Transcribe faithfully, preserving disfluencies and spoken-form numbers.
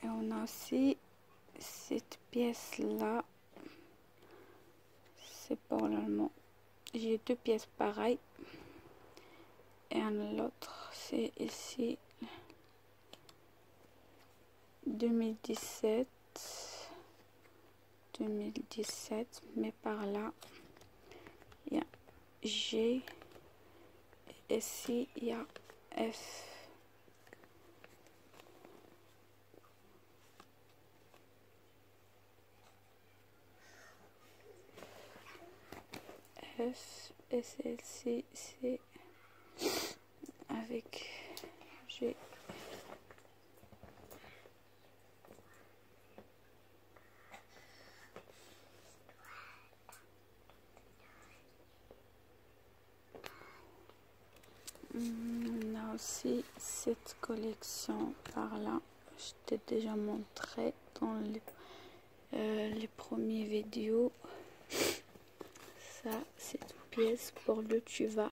Et on a aussi cette pièce là, c'est pour l'allemand. J'ai deux pièces pareilles et un autre c'est ici deux mille dix-sept deux mille dix-sept, mais par là il y a G et ici il y a F. F et celle-ci c'est avec G. On a aussi cette collection par là, je t'ai déjà montré dans les, euh, les premières vidéos. Ça c'est une pièce pour le tuva.